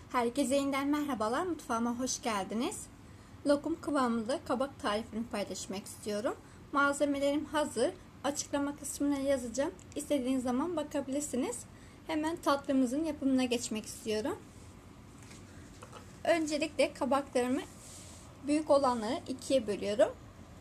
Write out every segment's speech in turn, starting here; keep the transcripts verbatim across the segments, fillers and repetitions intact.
Herkese yeniden merhabalar, mutfağıma hoş geldiniz. Lokum kıvamında kabak tarifini paylaşmak istiyorum. Malzemelerim hazır. Açıklama kısmına yazacağım. İstediğiniz zaman bakabilirsiniz. Hemen tatlımızın yapımına geçmek istiyorum. Öncelikle kabaklarımı büyük olanları ikiye bölüyorum.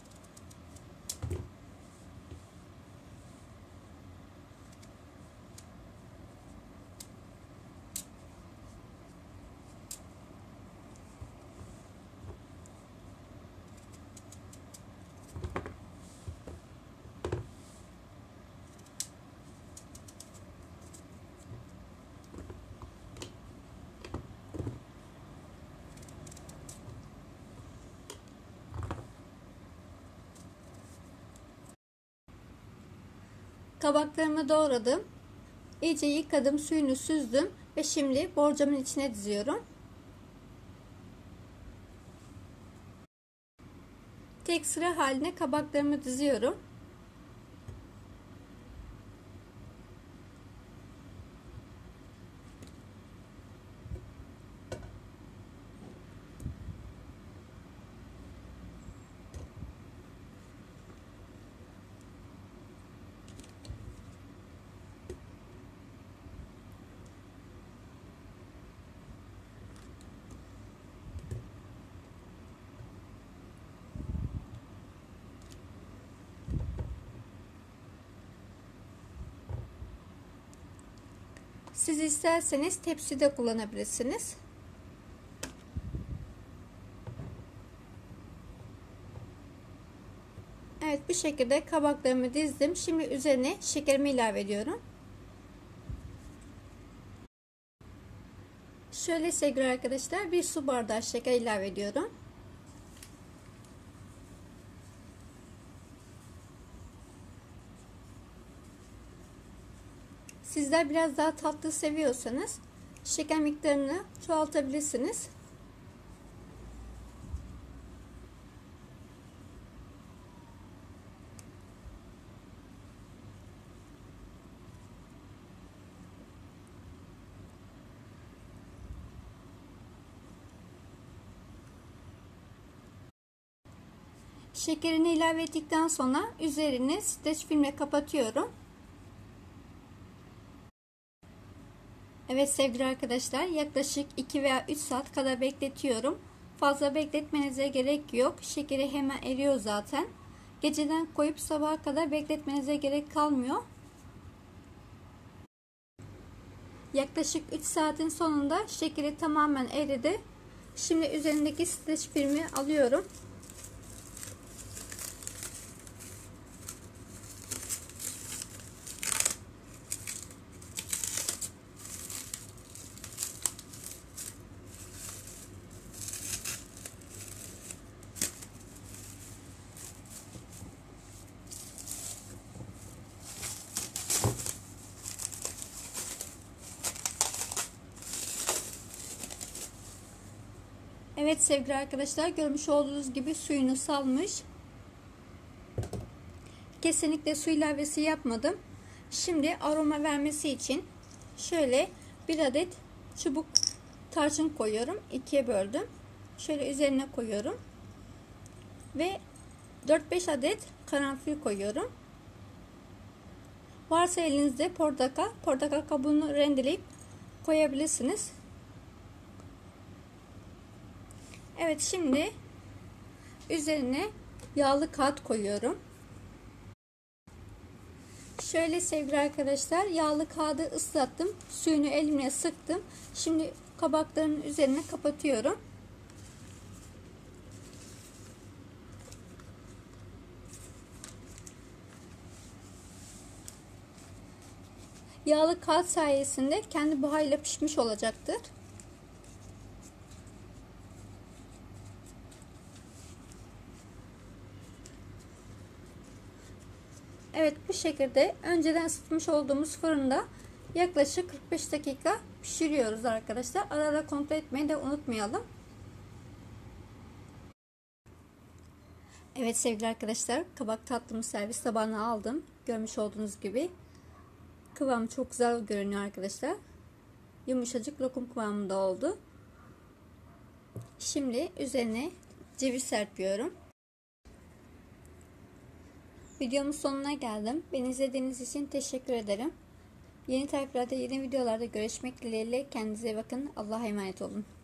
Kabaklarımı doğradım. İyice yıkadım, suyunu süzdüm ve şimdi borcamın içine diziyorum. Tek sıra haline kabaklarımı diziyorum. Siz isterseniz tepside kullanabilirsiniz. Evet, bu şekilde kabaklarımı dizdim. Şimdi üzerine şekerimi ilave ediyorum. Şöyle sevgili arkadaşlar, bir su bardağı şeker ilave ediyorum. Sizler biraz daha tatlı seviyorsanız şeker miktarını çoğaltabilirsiniz. Şekerini ilave ettikten sonra üzerini streç filmle kapatıyorum. Evet sevgili arkadaşlar, yaklaşık iki veya üç saat kadar bekletiyorum. Fazla bekletmenize gerek yok. Şekeri hemen eriyor zaten. Geceden koyup sabaha kadar bekletmenize gerek kalmıyor. Yaklaşık üç saatin sonunda şekeri tamamen eridi. Şimdi üzerindeki streç filmi alıyorum. Evet sevgili arkadaşlar, görmüş olduğunuz gibi suyunu salmış. Kesinlikle su ilavesi yapmadım. Şimdi aroma vermesi için şöyle bir adet çubuk tarçın koyuyorum. ikiye böldüm. Şöyle üzerine koyuyorum. Ve dört beş adet karanfil koyuyorum. Varsa elinizde portakal, portakal kabuğunu rendeleyip koyabilirsiniz. Evet, şimdi üzerine yağlı kağıt koyuyorum. Şöyle sevgili arkadaşlar, yağlı kağıdı ıslattım. Suyunu elimle sıktım. Şimdi kabakların üzerine kapatıyorum. Yağlı kağıt sayesinde kendi buharıyla pişmiş olacaktır. Evet, bu şekilde önceden ısıtmış olduğumuz fırında yaklaşık kırk beş dakika pişiriyoruz arkadaşlar. Ara ara kontrol etmeyi de unutmayalım. Evet sevgili arkadaşlar, kabak tatlımı servis tabağına aldım. Görmüş olduğunuz gibi kıvam çok güzel görünüyor arkadaşlar. Yumuşacık lokum kıvamında oldu. Şimdi üzerine ceviz serpiyorum. Videomun sonuna geldim. Beni izlediğiniz için teşekkür ederim. Yeni tariflerde, yeni videolarda görüşmek dileğiyle. Kendinize bakın. Allah'a emanet olun.